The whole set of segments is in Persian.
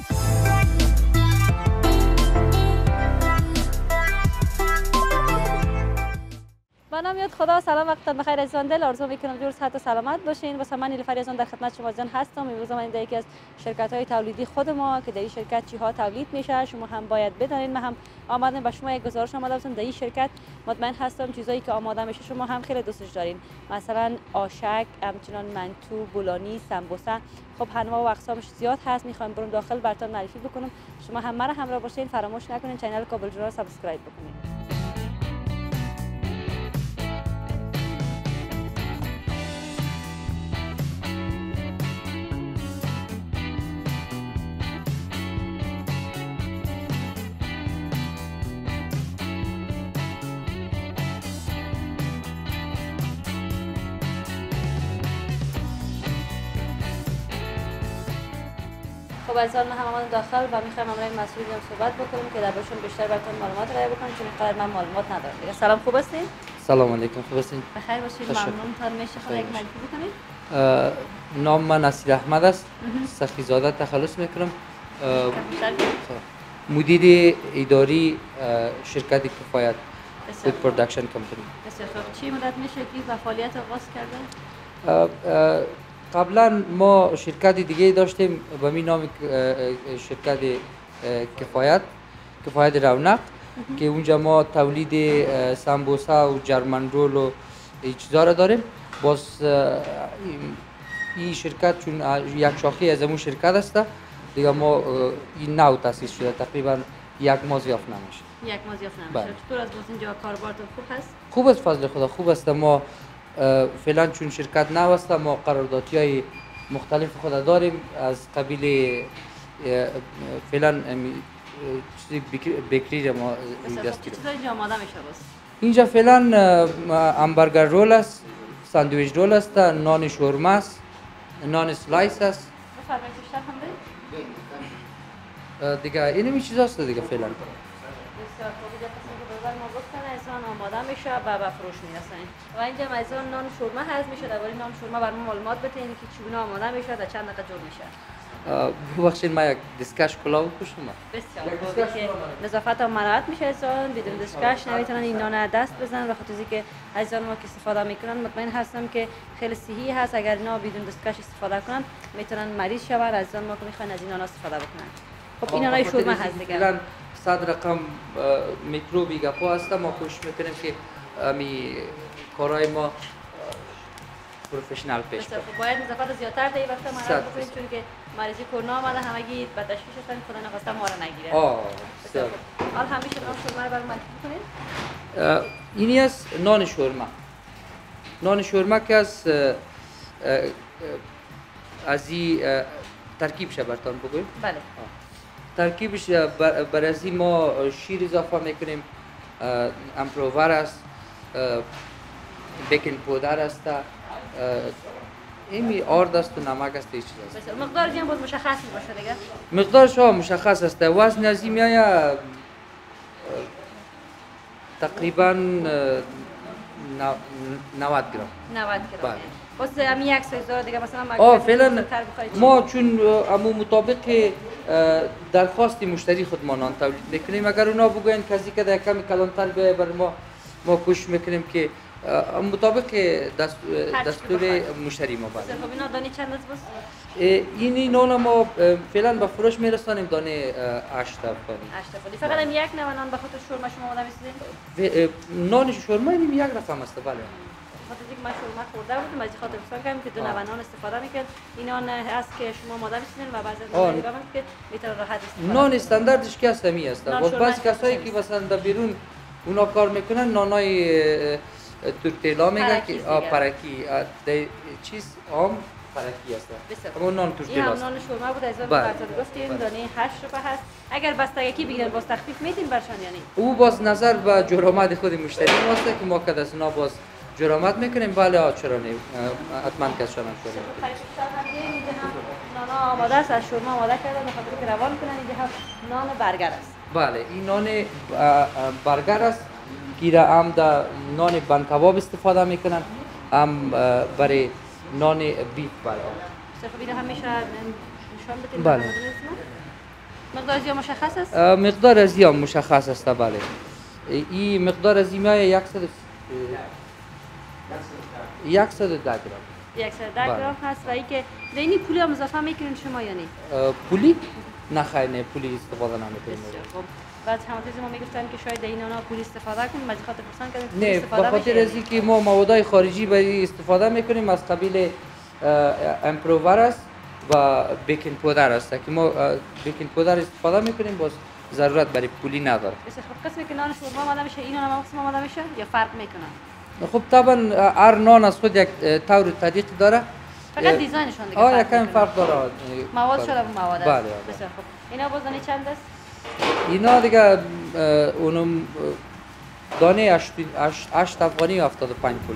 با نام یاد خدا. سلام، وقتتان بخیر عزیزان دل. آرزو میکنم دور صحت و سلامت باشین. واسه من نیلوفر یزدان در خدمت شما عزیزان هستم. امروز من در یکی از شرکت‌های تولیدی خود ما که در این شرکت چی‌ها تولید میشه شما هم باید بدانید. من هم آمدم به شما یک گزارش آماده بودم. در این شرکت مطمئن هستم چیزایی که آماده میشه شما هم خیلی دوستش دارین. مثلا آشک، همچنان منتو، بولانی، سمبوسه. خب انواع و اقسامش زیاد هست. میخوام برم داخل براتون معرفی بکنم. شما هم مرا همراه باشین. فراموش نکنین کانال کابل جورنال رو سابسکرایب بکنین. خب عزیزان من هم آمدم داخل و میخوایم امروز مسئولی هم صحبت بکنیم که دربارشون بیشتر براتون معلومات ارائه بکنیم چون اینقدر من معلومات ندارم دیگه. سلام، خوب هستین؟ سلام علیکم، خوب هستین؟ بخیر باشید. ممنونتان. میشه خود یک معرفی بکنید؟ نام من نصیر احمد است. سخیزاده تخلص میکنم. مدیر اداری شرکت کفایت فود پروداکشن کمپانی. بسیار خوب. چی مدت میشه که فعالیت آغاز کرده؟ قبلا ما شرکت دیگه داشتیم به می نام شرکت کفایت رونق که اونجا ما تولید سمبوسه و جرمن رول و این چیزا را داریم. باز این شرکت چون یک شاخه از اون شرکت است دیگه ما این نو تاسیس شده تقریبا یک ماه زیاف نمیشه. یک ماه زیاف نمیشه. چطور از باز اینجا کاربارتون خوب هست؟ خوب است، فضل خدا خوب است. ما فعلا چون شرکت نو است ما قراردادی های مختلف خود داریم از قبیل فعلا بیکری ما دست گرفتیم. چیزا اینجا آماده میشه باز؟ اینجا فعلا همبرگر رول است، ساندویچ رول است، نان شورما است، نان سلایس است. بفرمایید بیشتر هم دیگه اینمی چیزاست دیگه فعلا. بسیار خوب. ما گفتن عزیزان آماده میشه و به فروش میرسن. و اینجا عزیزان نان شورما هست میشه. درباره نان شورما برام معلومات بدین که چگونه آماده میشه و چند دقیقه جور میشه. ببخشید ما یک دیسکش کلاه بپوشم. بسیار خوب. که نظافت هم مراعات میشه عزیزان. بدون دیسکش نمیتونن این نان دست بزنن و خاطر که عزیزان ما که استفاده میکنن مطمئن هستم که خیلی صحی هست. اگر اینا بدون دیسکش استفاده کنن میتونن مریض شون. عزیزان ما که میخوان از این نان استفاده بکنن. خب این نانای شورما هست دیگه. 100 رقم میکروبی گپا هست. ما کوشش میکنیم که می کارهای ما پروفشنال پیش بریم. باید نظافت زیادتر در این وقت مراقبت بکنیم چون که مریضی کرونا آمده همگی به تشویش هستن خدا نخواسته ما را نگیره. حال همیشه نان شورما رو برام معرفی کنید. اینی است نان شورما. نان شورما که از این ترکیبش براتون بگویم. بله. ترکیبش بر از این ما شیر اضافه میکنیم، امپروور است، بیکینگ پودر است، این آرد است و نمک است. این چیز است. مقدارش هم باید مشخص باشه دیگه. مقدارش مشخص است. وزن از این میآید تقریبا 90 گرم. 90 گرم. واسه همین یک سایز دیگه مثلا فعلا ما چون امو مطابق درخواست مشتری خود ما نان تولید میکنیم. اگر اونا بگوین کسی که در کمی کلانتر بیاید بر ما کوشش میکنیم که مطابق دستور مشتری ما باشه. خب اینا دانه چند است باز؟ این نان ما فعلا به فروش میرسانیم دانه 8 تا. 8 تا. فقط یک نوع نان به خاطر شورما شما آماده می‌سازید؟ نان شورما این یک رقم است. بله. خاطر اینکه من شورما خورده بودم از خاطر فکر کردم که دو نوع نان استفاده می‌کنید. این نان هست که شما آماده می‌سازید و بعضی از دیگه هم که میتونه راحت استفاده. نان استانداردش که است همی است. بعضی کسایی که مثلا در بیرون اونا کار میکنن نانای تورتیلا میگه که پرکی چیز عام پرکی است. اما نان تورتیلا است. نان شورما بود از اون براتون گفتیم دانه 8 روپیه هست. اگر بستگی بگیرن باز تخفیف میدین برشان یعنی؟ او باز نظر به جرامت خود مشتری ماست که ما که دست اونا باز جرامت میکنیم. بله چرا نه حتما کسشان میکنیم. نان آماده است از شورما آماده کردن به خاطر که روان کنن. اینجا نان برگر است. بله این نان برگر است که هم در نان بن کباب استفاده میکنن هم برای نان بیف. بله خب اینو همیشه نشان بدید. بله مقدار زیاد مشخص است؟ مقدار از زیاد مشخص است بله. این مقدار از این میای 110 گرم. 110 گرم هست و اینکه اینی پولی هم اضافه میکنین شما یا نه؟ پولی؟ نه خیر نه پولی استفاده نمیکنیم. خب بعد همونطوری ما میگفتن که شاید اینا پول استفاده کنیم از خاطر پرسان کردن نه به خاطر از اینکه ما موادهای خارجی برای استفاده میکنیم از قبیل امپروور است و بیکینگ پودر است که ما بیکینگ پودر استفاده میکنیم باز ضرورت برای پولی نداره. بسیار خب قسمی که نان شوربا آماده میشه اینا هم قسم آماده میشه یا فرق میکنه؟ خب طبعا هر نان از خود یک طور طریق داره. فقط دیزاینشون دیگه یکم فرق داره. مواد شده به مواد است. بله. بسیار خب. اینا باز دانه چند است؟ اینا دیگه اونم دانه 8 افغانی 75 پول.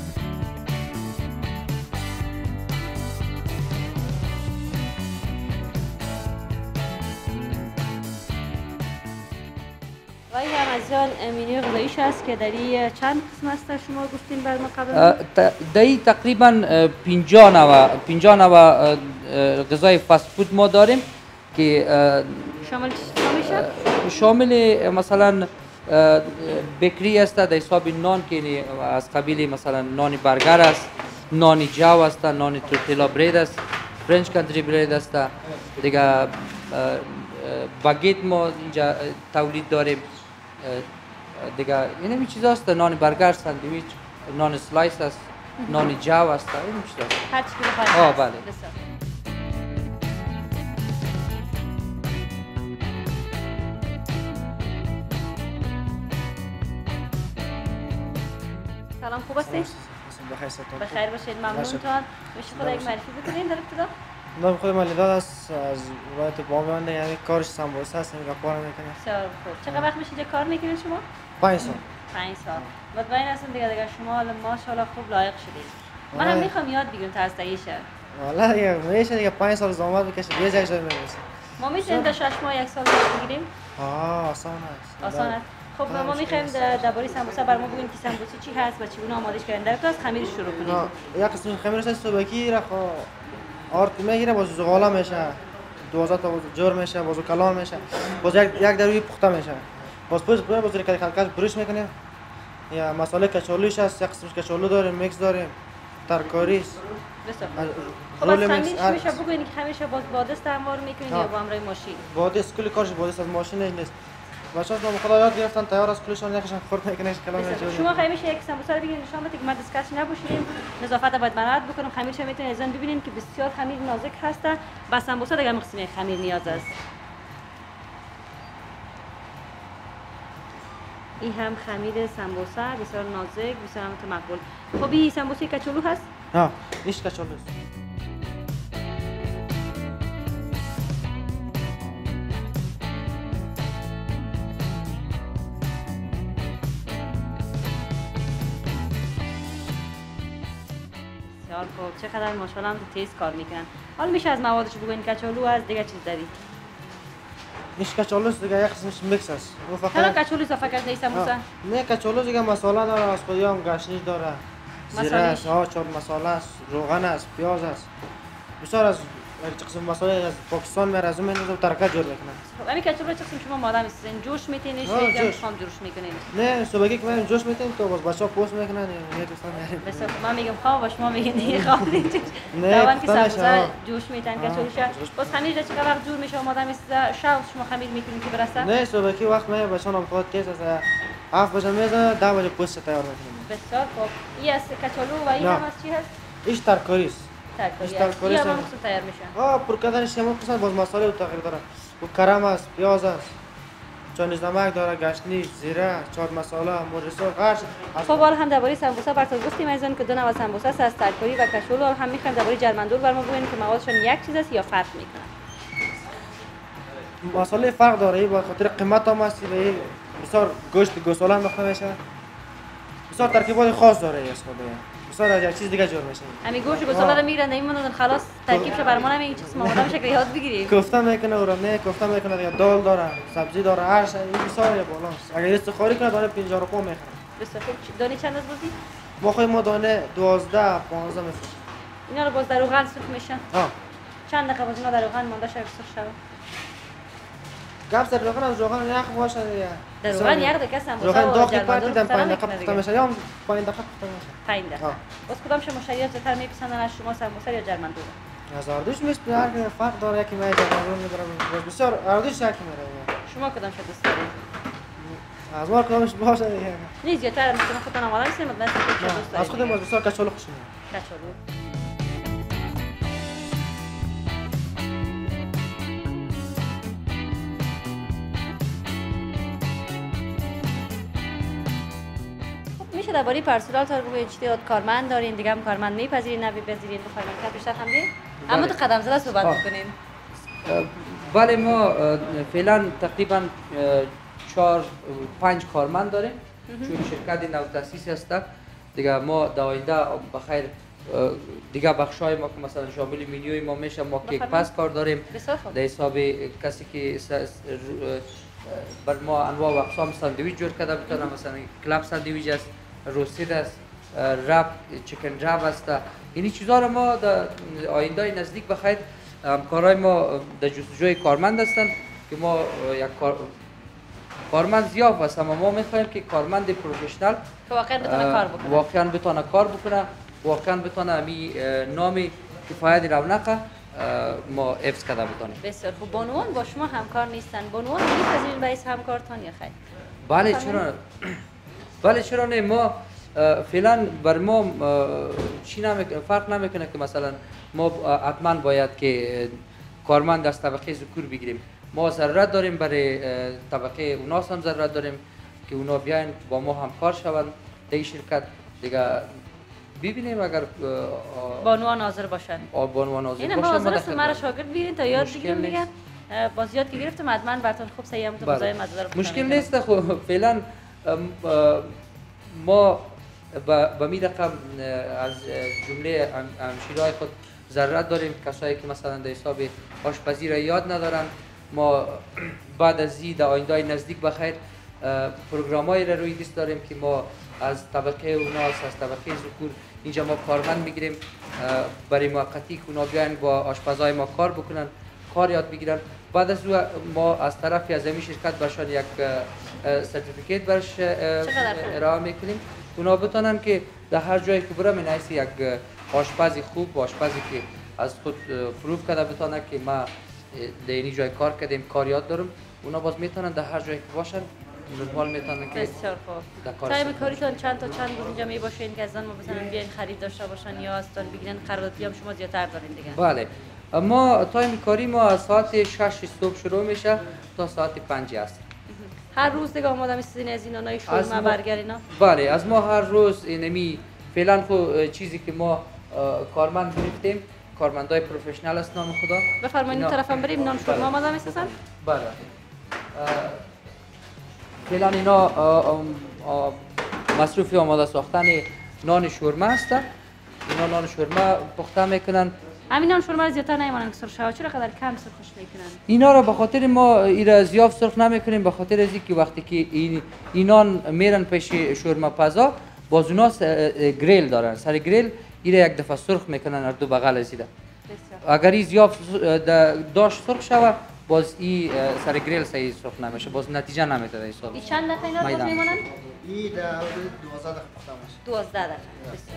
و این هم از آن منوی غذاییش است که در این چند قسم است شما گفتین بعد ما قبل؟ در این تقریبا 50 نوع غذای فست فود ما داریم که شامل چی میشه؟ شامل مثلا بیکری است در حساب نان که از قبیل مثلا نان برگر است، نان جو است، نان تورتیلا برید است، فرنچ کانتری برید است، دیگه باگت ما اینجا تولید داریم، دیگه این چیزاست، نان برگر، ساندویچ، نان سلایس است، نان جو است، این چیزاست. هر چی که بخواید. بله. سلام، خوب هستی؟ بخیر باشید، ممنونتان. میشه خدا یک معرفی بکنین در ابتدا؟ نام خود من لیداد است، از ولایت بامیان، یعنی کارش سمبوسه است، این کار میکنه. بسیار خوب. چقدر وقت میشه اینجا کار میکنین شما؟ 5 سال. 5 سال. مطمئن هستم دیگه شما ماشاءالله خوب لایق شدید. من هم میخوام یاد بگیرم تا از تایشه. والله دیگه میشه دیگه 5 سال زحمت بکشه یه جای میرسه. ما میتونیم تا 6 ماه 1 سال یاد بگیریم؟ آسان است. آسان است. خب ما میخوایم درباره سمبوسه برام بگین که سمبوسه چی هست و چگونه آمادهش کردن. در از خمیر شروع کنیم. یک قسم خمیر است صبحی را آرد میگیره باز زغاله میشه، 12 تا جور میشه، باز کلام میشه، باز یک در روی پخته میشه، باز باز کلی خلقش بروش میکنیم. یا مساله کچالوش هست، یک قسم کچالو داریم، میکس داریم، ترکاری است. خب از خمیرش میشه بگوین که خمیرش باز با دست انوار میکنین یا با همراه ماشین؟ با دست، کلی کارش با دست، از ماشین نیست. بچه‌ها ما خدا یاد گرفتن تیار از کلشون یکشون خورد میکنه کلام میشه. شما خمیرش یک سمبوسه رو بگین نشون بدید که ما دستکش نباشیم، نظافت باید مراعات بکنیم. خمیرش میتونید از آن ببینید که بسیار خمیر نازک هست. با سمبوسه دیگه مقسمه خمیر نیاز است. این هم خمیر سمبوسه بسیار نازک، بسیار مقبول. خب این سمبوسه کچالو هست؟ ها، ایش کچالو است. خب چقدر ماشاءالله تیز کار میکنن. حالا میشه از موادش بگوین کچالو از دیگه چیز دارید؟ ایش کچالو است دیگه، یک قسمش میکس است. چرا کچالو اضافه کرده سمبوسه؟ نه کچالو دیگه مساله داره، از خودی هم گشنیش داره. زیره است، چهار مساله است، روغن است، پیاز است. بسیار از قسم مساله از پاکستان میاد، از اون میاد ترکه جور میکنه. خب همین کچالو چه قسم شما ماده میسازین؟ جوش میتینید یا خام جوش میکنید؟ نه صبحی که میریم جوش میتیم تو باز بچه‌ها پوست میکنن یه دوستان میاریم. بس من میگم خام باش، ما میگین دیگه خام نیست. نه که سمبوسه جوش میتن کچالوش. باز خمیر چقدر وقت جور میشه آماده میسازه؟ شب شما خمیر میکنید که برسه؟ نه صبحی وقت میاد بچه‌ها بخواد تیز است. 7 بجه میزنه 10 بجه پوست تیار میکنیم. بسیار خوب. این از کچالو و این هم از چی هست؟ ایش ترکاری است. ترکاری هم تیار میشه. پر کردنش هم قسمت باز مساله و تغییر داره. و کرم است، پیاز است، چانیز نمک داره، گشنیش، زیره، چهار مساله، مرسو، قرش. خب حالا هم درباره سمبوسه براتون گفتیم از که دو نوع سمبوسه است، از ترکاری و کچالو. هم میخوایم درباره جرمندول برام بگین که موادشون یک چیز است یا فرق میکنه؟ مساله فرق داره، به خاطر قیمت هم است، بسیار گوشت گوساله انداخته میشه. بسیار ترکیبات خاص داره از خود. بسیار از یک چیز دیگه جور میشه. همین گوشت گوساله رو میگیرن نمیمونن خلاص ترکیبش برام نمیگین چه قسم آماده میشه که یاد بگیریم. کوفته میکنه و نه کوفته میکنه دیگه، دال داره، سبزی داره، هر چیز بسیار بالاست. اگر استخاری کنه دانه 50 روپیه میخره. بسیار خوب. دانه چند است بودی؟ ما خود ما دانه 12 15 میفروشیم. اینا رو باز در روغن سرخ میشن. ها. چند دقیقه باز اینا در روغن مونده شه سرخ شود؟ گپ زد روغن یخ باشه دیگه در روغن یخ دیگه سموسا روغن و داغ جرمندور پرتی دم بهتر 5 دقیقه نمی‌کنه پخته دیگه. میشه یا 5 دقیقه پخته میشه 5 دقیقه باز کدام شما مشتریات زیاتر میپسندن از شما سموسا یا جرمندور؟ از اردوش میست هر که فرق داره یکی میای جرمندور میبره بسیار اردوش یکی میره شما کدام شو دوست دارید؟ از ما کدامش باشه دیگه نیست زیاتر مثلا خودتون آماده نیستید مثلا چه دوست دارید؟ از خودم از بسیار کچالو خوش میاد کچالو. میشه درباره پرسونال تا بگویید چه کارمند دارین دیگه هم کارمند میپذیرین نمیپذیرین بخواید که بیشتر هم دین اما تو قدم زده صحبت میکنین. بله ما فعلا تقریبا 4-5 کارمند داریم چون شرکت نو تاسیس هست دیگه ما در آینده بخیر دیگه بخشای ما که مثلا شامل مینیوی ما میشه ما کیک پس کار داریم در حساب کسی که بر ما انواع و اقسام ساندویچ جور کرده بتونه مثلا کلاب ساندویچ است روستید است رپ چیکن رپ است اینی چیزا رو ما در آینده نزدیک بخیر همکارای ما در جستجوی کارمند هستند که ما یک کارمند زیاد است اما ما میخوایم که کارمند پروفشنال که واقعا بتونه کار بکنه واقعا بتونه امی نامی کفایت رونق ما حفظ کرده بتونیم. بسیار خوب. بانوان با شما همکار نیستن، بانوان میپذیرین باعث همکارتان یا خیر؟ بله چرا نه ما فعلا بر ما فرق نمیکنه که مثلا ما حتما باید که کارمند از طبقه ذکور بگیریم. ما ضرورت داریم برای طبقه اوناس هم ضرورت داریم که اونا بیاین با ما همکار شوند در این شرکت دیگه ببینیم اگر بانوان حاضر باشن. بانوان حاضر باشن. ما حاضر هستم مرا شاگرد بگیرین تا یاد بگیرم دیگه. باز یاد که گرفتم حتما براتون خوب سیام تو مزاحم مزه رو مشکل نیست. خب فعلا ما با می رقم از جمله همشیرهای خود ضرورت داریم کسایی که مثلا در حساب آشپزی را یاد ندارن. ما بعد از در آینده نزدیک بخیر پروگرامایی را روی دست داریم که ما از طبقه اوناس از طبقه ذکور اینجا ما کارمند میگیریم برای موقتی که اونا بیاین با آشپزای ما کار بکنن کار یاد بگیرن. بعد از ما از طرفی از همین شرکت برشان یک سرتیفیکیت برش ارائه میکنیم اونا بتونن که در هر جایی که برم اینایسی یک آشپز خوب آشپزی که از خود پروف کرده بتونه که ما در این جای کار کردیم کار یاد دارم اونا باز میتونن در هر جایی که باشن نرمال میتونن که بسیار خوب. تایم کاریتون چند روز اینجا می باشین که از آن ما مثلا بیاین خرید داشته باشن یا از تان بگیرن قراردادی هم شما زیادتر دارین دیگه؟ بله ما تایم کاری ما از ساعت 6 صبح شروع میشه تا ساعت 5 عصر. هر روز دیگه آماده میستین از این اونای شورما برگر اینا؟ بله از ما هر روز اینمی فعلا خو چیزی که ما کارمند گرفتیم کارمندای پروفشنال است نام خدا. بفرمایید این طرفم بریم نان شورما آماده میسازن؟ بله فعلا اینا مصروف آماده ساختن نان شورما است. اینا نان شورما پخته میکنن. همین نان شورما رو زیادتر نمیمونن که سرخ شود چرا قدر کم سرخش میکنن؟ اینا رو به خاطر ما اینا زیاد سرخ نمیکنیم به خاطر از اینکه وقتی که اینان میرن پیش شورما پزا باز اونا گریل دارن سر گریل اینا یک دفعه سرخ میکنن از دو بغل از ایده. اگر این زیاد داشت سرخ شود باز این سر گریل صحیح سرخ نمیشه باز نتیجه نمیده حساب. این چند دقیقه اینا باز میمونن؟ این در 12 دقیقه پخته میشه. 12 دقیقه. بسیار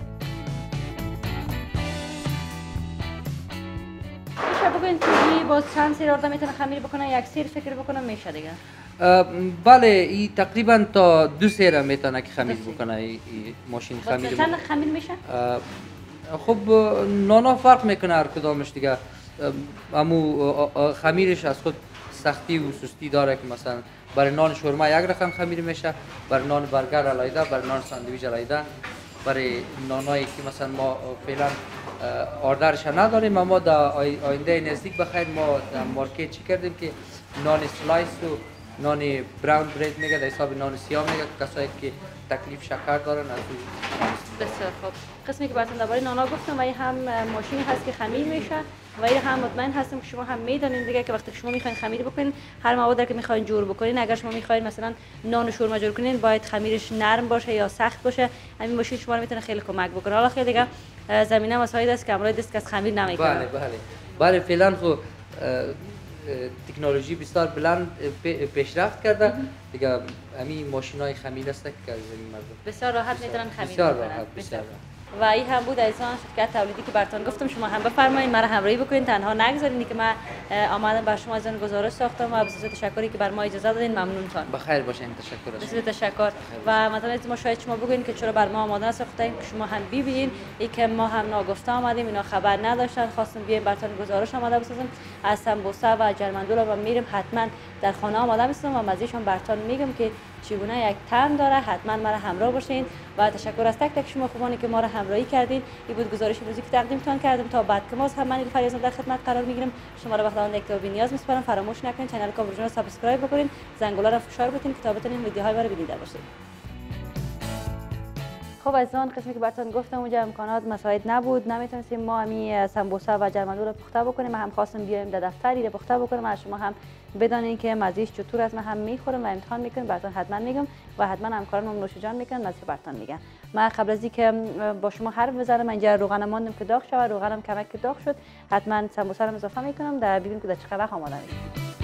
میشه بگوین که باز چند سیر آدم میتونه خمیر بکنه یک سیر فکر بکنه میشه دیگه؟ بله این تقریبا تا 2 سیر میتونه که خمیر بکنه این ماشین خمیر. چند خمیر میشه؟ خب نانا فرق میکنه هر کدامش دیگه. امو خمیرش از خود سختی و سستی داره که مثلا برای نان شورما یک رقم خمیر میشه برای نان برگر علیده برای نان ساندویچ علیده برای نانایی که مثلا ما فعلا آردرش نداریم اما در آینده نزدیک بخیر ما در مارکت چی کردیم که نان سلایس و نان براون برید میگه در حساب نان سیاه میگه کسایی که تکلیف شکر دارن از بسیار خوب. قسمی که براتون درباره نانا گفتم و این هم ماشینی هست که خمیر میشه و این هم مطمئن هستم که شما هم میدونین دیگه که وقتی شما میخواین خمیر بکنین هر موادی که میخواین جور بکنین اگر شما میخواین مثلا نان و شورما جور کنین باید خمیرش نرم باشه یا سخت باشه همین ماشین شما رو میتونه خیلی کمک بکنه. حالا خیلی دیگه زمینه مساعد است که امروز دست از خمیر نمیکنه. بله فعلا خب تکنولوژی بسیار بلند پیشرفت کرده دیگه. همین ماشینای خمیر است که از این مردم بسیار راحت میتونن خمیر بسیار بکنن. راحت بسیار راحت. و این هم بود ایزان شرکت تولیدی که براتون گفتم شما هم بفرمایید مرا همراهی بکنید، تنها نگذارید که من آمدم بر شما ایزان گزارش ساختم و بسیار تشکری که بر ما اجازه دادین. ممنونتان. بخیر باشین. تشکر از بسیار تشکر. و مثلا ما شاید شما بگوین که چرا بر ما آماده ساختین که شما هم ببینید ای که ما هم ناگفته آمدیم، اینا خبر نداشتن، خواستم بیایم براتون گزارش آماده بسازم از سمبوسه و جرمندول و میریم حتما در خانه آماده میسازم و مزهشون براتون میگم که چگونه یک طعم داره. حتما مرا همراه باشین و تشکر از تک تک شما خوبانی که ما را همراهی کردین. این بود گزارش روزی که تقدیمتان کردم. تا بعد که ما هم من فریزان در خدمت قرار میگیرم. شما را به خداوند یک نیاز میسپارم. فراموش نکنید کانال کاوروژن را سابسکرایب بکنید، زنگوله را فشار بدین تا بتونین ویدیوهای ما را ببینید باشید. خب از آن قسمی که براتون گفتم اونجا امکانات مساعد نبود، نمیتونستیم ما همی سمبوسه و جرمندول رو پخته بکنیم. ما هم خواستم بیایم در دفتری رو پخته بکنیم از شما هم بدانید که مزهش چطور است. من هم میخورم و امتحان میکنم براتون حتما میگم و حتما همکارانم نوش جان میکنن مزه براتون میگن. من قبل از اینکه با شما حرف بزنم اینجا روغن ماندم که داغ شود، روغنم کمک که داغ شد حتما سمبوسه رو اضافه میکنم در ببینیم که در چه وقت آماده میشه.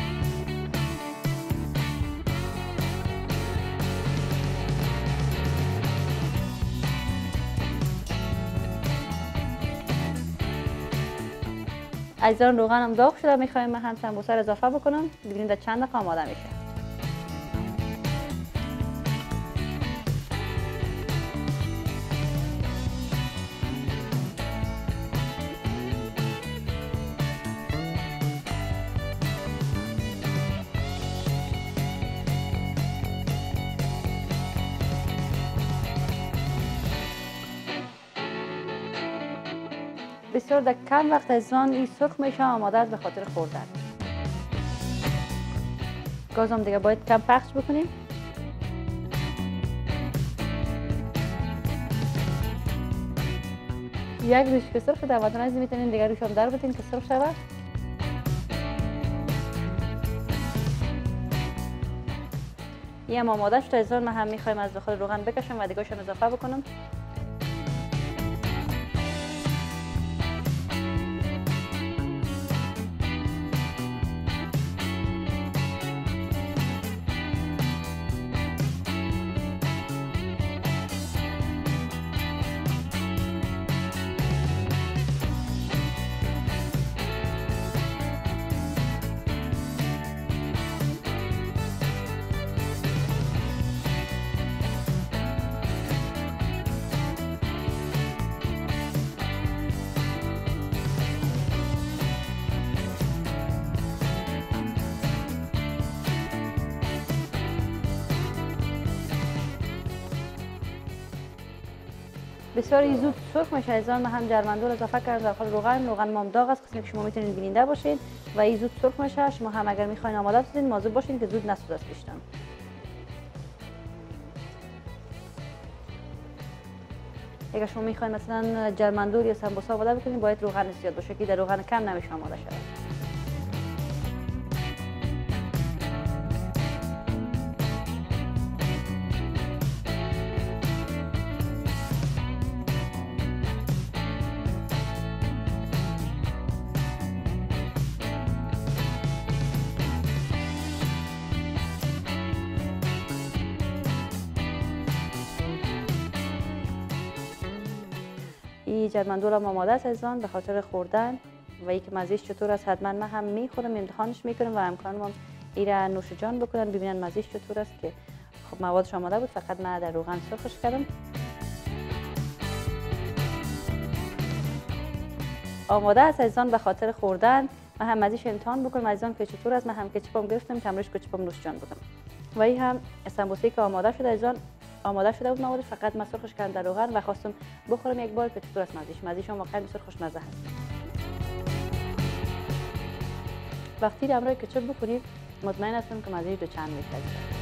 عزیزان روغنم داغ شده، میخوایم من هم سمبوسه رو اضافه بکنم ببینیم در چند دقیقه آماده میشه. بسیار در کم وقت از آن این سرخ میشه، آماده است به خاطر خوردن. گازم دیگه باید کم پخش بکنیم. یک روش که سرخ در وطن از میتونین دیگه روش هم در بتین که سرخ شود. این هم آماده شد. از آن من هم میخوایم از داخل روغن بکشم و دیگه شم اضافه بکنم. بسیار زود سرخ میشه. از آن من هم جرمندول اضافه کردم داخل روغن. روغن مام داغ است، قسمی که شما میتونید بیننده باشید و این زود سرخ میشه. شما هم اگر میخواین آماده باشید مواظب باشید که زود نسوزه است بیشتر. اگر شما میخواین مثلا جرمندول یا سمبوسه آماده بکنید باید روغن زیاد باشه که در روغن کم نمیشه آماده شود. این جرمندول هم آماده است از آن به خاطر خوردن و اینکه مزهش چطور است حتما من هم میخورم، امتحانش میکنم و امکانم هم این را نوش جان بکنن ببینن مزهش چطور است که خب موادش آماده بود، فقط من در روغن سرخش کردم. آماده است از آن به خاطر خوردن. من هم مزهش امتحان بکنم از آن که چطور است. من هم کچپم گرفتم کمرش کچپم نوش جان بودم و این هم سمبوسه که آماده شده از آن آماده شده بود مواد، فقط من سرخش کردم در روغن و خواستم بخورم یک بار که چطور است مزهش هم واقعا بسیار خوشمزه هست. وقتی همراه کچپ بخورید مطمئن هستم که مزهش دو چند میشه.